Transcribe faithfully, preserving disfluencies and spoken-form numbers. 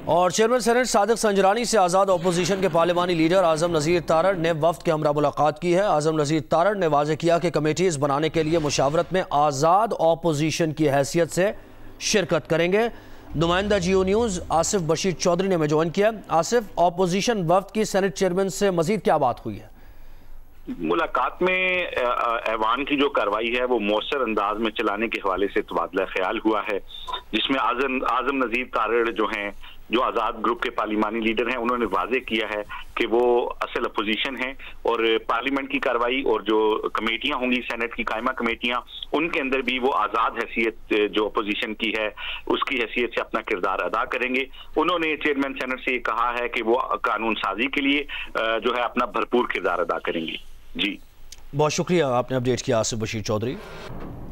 और chairman senate Sadiq Sanjrani से आज़ाद opposition के पार्लिमानी लीडर आज़म नज़ीर तारड़ ने वफ्द के हमरा मुलाकात की है। आज़म नज़ीर तारड़ ने वाज़ेह किया कि कमेटीज़ बनाने के लिए मुशावरत में आज़ाद अपोजिशन की हैसियत से शिरकत करेंगे। नुमाइंदा जियो न्यूज़ आसिफ बशीर चौधरी ने हमें ज्वाइन किया। आसिफ, अपोजिशन वफ्द की सेनेट चेयरमैन से मजीद क्या बात हुई है? मुलाकात में ऐवान की जो कार्रवाई है वो मौसर अंदाज में चलाने के हवाले से तबादला ख्याल हुआ है, जिसमें आजम आजम नज़ीर तारड़ जो हैं, जो आज़ाद ग्रुप के पार्लिमानी लीडर हैं, उन्होंने वाज़ेह किया है कि वो असल अपोजिशन हैं और पार्लियामेंट की कार्रवाई और जो कमेटियां होंगी सेनेट की कायमा कमेटियां, उनके अंदर भी वो आज़ाद हैसियत जो अपोजिशन की है उसकी हैसियत से अपना किरदार अदा करेंगे। उन्होंने चेयरमैन सेनेट से कहा है कि वो कानून साजी के लिए जो है अपना भरपूर किरदार अदा करेंगे। जी बहुत शुक्रिया, आपने अपडेट किया आसिफ बशीर चौधरी।